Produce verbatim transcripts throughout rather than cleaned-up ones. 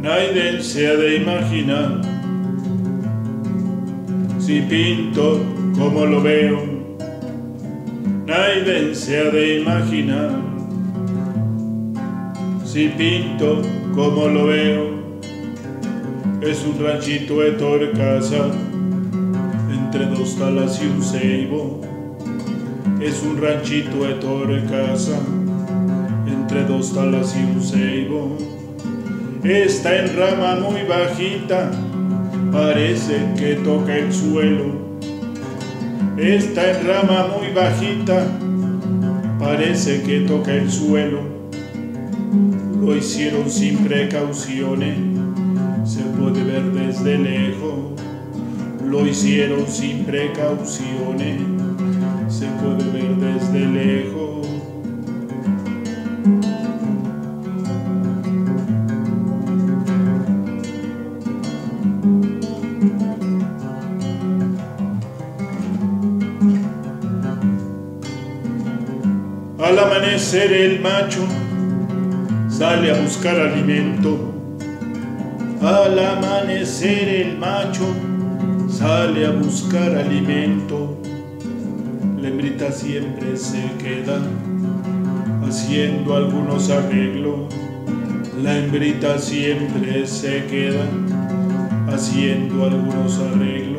Naiden se ha de imaginar si pinto como lo veo. Naiden se ha de imaginar si pinto como lo veo. Es un ranchito de Torcasa entre dos talas y un ceibo. Es un ranchito de Torcasa entre dos talas y un ceibo. Está en rama muy bajita, parece que toca el suelo. Está en rama muy bajita, parece que toca el suelo. Lo hicieron sin precauciones, se puede ver desde lejos. Lo hicieron sin precauciones, se puede ver desde lejos. Al amanecer el macho sale a buscar alimento. Al amanecer el macho sale a buscar alimento. La hembrita siempre se queda haciendo algunos arreglos. La hembrita siempre se queda haciendo algunos arreglos.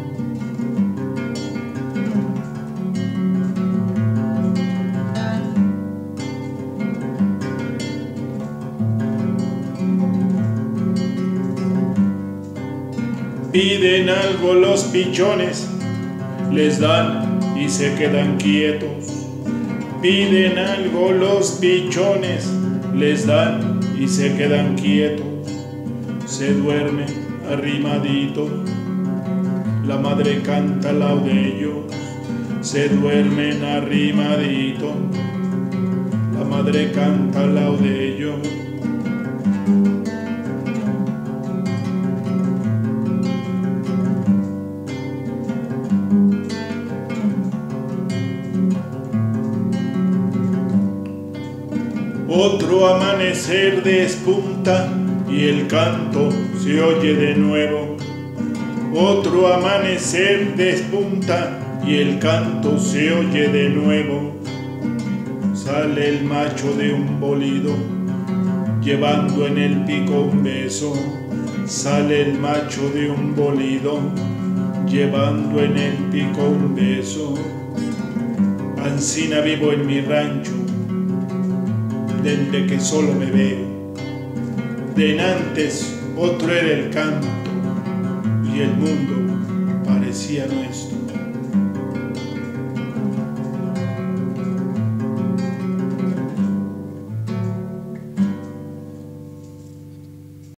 Piden algo los pichones, les dan y se quedan quietos. Piden algo los pichones, les dan y se quedan quietos. Se duermen arrimaditos, la madre canta laudellos. Se duermen arrimaditos, la madre canta laudellos. Otro amanecer despunta y el canto se oye de nuevo. Otro amanecer despunta y el canto se oye de nuevo. Sale el macho de un bolido, llevando en el pico un beso. Sale el macho de un bolido, llevando en el pico un beso. Ancina vivo en mi rancho, desde que solo me veo. Denantes otro era el canto y el mundo parecía nuestro.